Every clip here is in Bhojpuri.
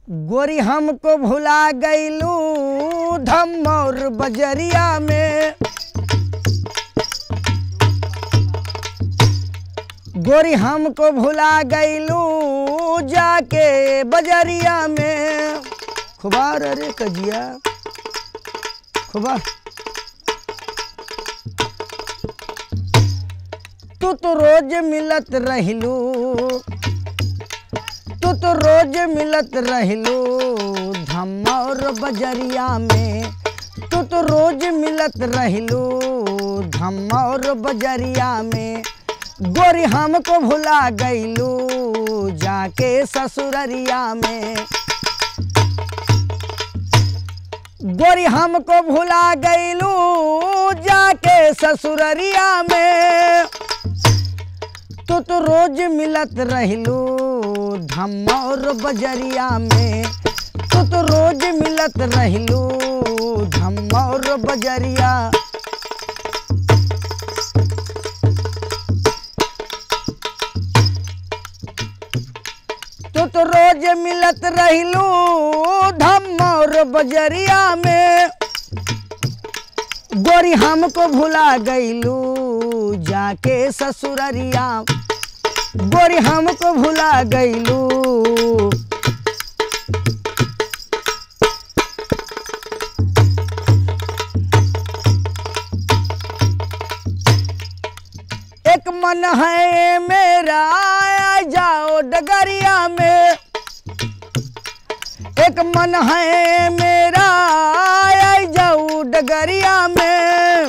गोरी हमको भुला गईलू धम और बजरिया में। गोरी हमको भुला गईलू जाके बजरिया में। खुबार अरे कजिया खुबार। तू तो रोज मिलत रहिलू, तू तो रोज मिलत रहिलू धम और बजरिया में। तू तो रोज मिलत रहिलू धम और बजरिया में। गोरी हमको भुला गईलू जाके ससुररिया में। गोरी हमको भुला गईलू जाके ससुररिया में। तू तो रोज मिलत रहिलू धम और बजरिया में। तू तो रोज मिलत रहिलू धम और बजरिया। तू तो रोज मिलत रहिलू धम और बजरिया में। गोरी हमको भुला गईलू जाके ससुररिया। गोरी हमको भुला गईलू। एक मन है मेरा आ जाओ डगरिया में। एक मन है मेरा आ जाओ डगरिया में।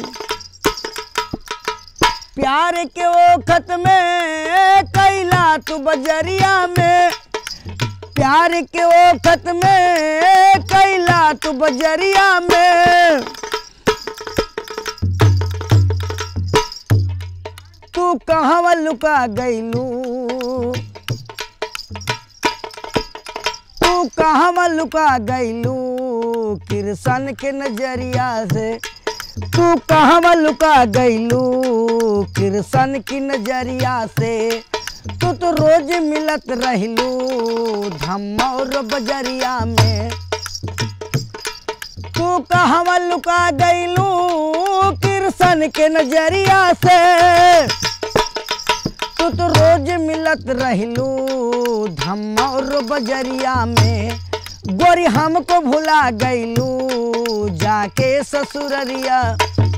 प्यार के ओखत में कैला तू बजरिया में। प्यार के ओखत में कैला तू बजरिया में। तू कहवा लुका गईलू, तू कहवा लुका गईलू किरसन के नजरिया से। तू कहवा लुका गईलू किरसन की नजरिया से। तू तो रोज मिलत रहिलू धम और बजरिया में। तू कहवा लुका गईलू किरसन के नजरिया से। तू तो रोज मिलत रहिलू धम और बजरिया में। गोरी हमको भुला गईलू जाके ससुररिया।